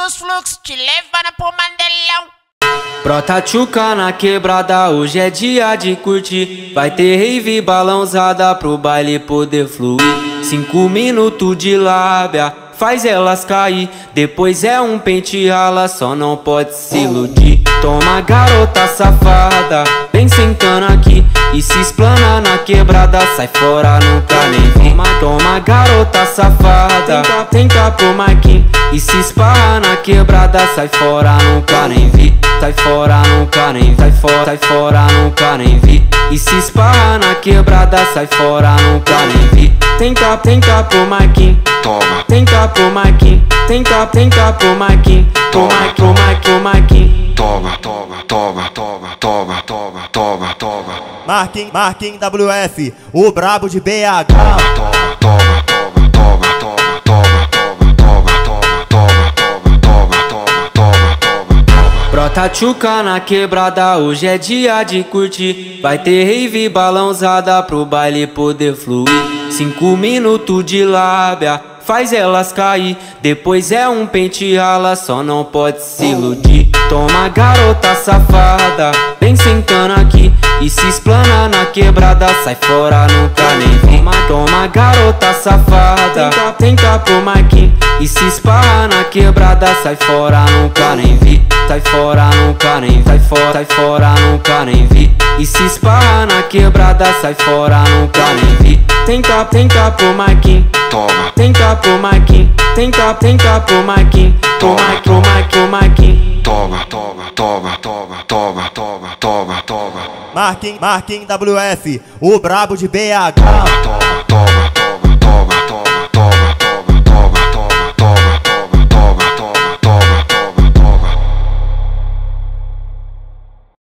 dos fluxos, te levando pro Mandelão. Brota tchuca na quebrada, hoje é dia de curtir. Vai ter rave balãozada pro baile poder fluir. 5 minutos de lábia, faz elas cair. Depois é um pente rala, só não pode se iludir. Toma garota safada, vem sentando aqui e se explana na quebrada, sai fora, nunca nem vi. Toma garota safada, tenta pro Marquinhos e se esparra na quebrada, sai fora, nunca nem vi. Sai fora, nunca nem vi. Sai fora, nunca nem vi. E se esparra na quebrada, sai fora, nunca nem vi. Tenta pro Marquinhos, Toma, tenta pro Marquinhos, tenta pro Marquinhos, pro Marquinhos. toma, toma, toma, toma, toma, toma, toma, toma. Marquinhos WF, o brabo de BH. Toma, toma, toma, toma, toma, toma, toma, toma, toma, toma, toma, toma, toma, toma. Brota tchuca na quebrada, hoje é dia de curtir. Vai ter rave balãozada pro baile poder fluir. 5 minutos de lábia, faz elas cair. Depois é um pente rala, só não pode se iludir. Toma garota safada, vem sentando aqui e se explana na quebrada, sai fora, nunca nem vi. Toma garota safada, tenta pro Marquinhos e se esparra na quebrada, sai fora, nunca nem vi. Sai fora, nunca nem vi. Sai fora, nunca nem vi. E se esparra na quebrada, sai fora, nunca nem vi. Tenta pro Marquinhos, Toma, tenta pro Marquinhos, tenta pro Marquinhos, pro Marquinhos. toma, toma, toma, toma, toma, toma, toma, toma. Marquinhos WF, o brabo de BH. Toma, toma, toma.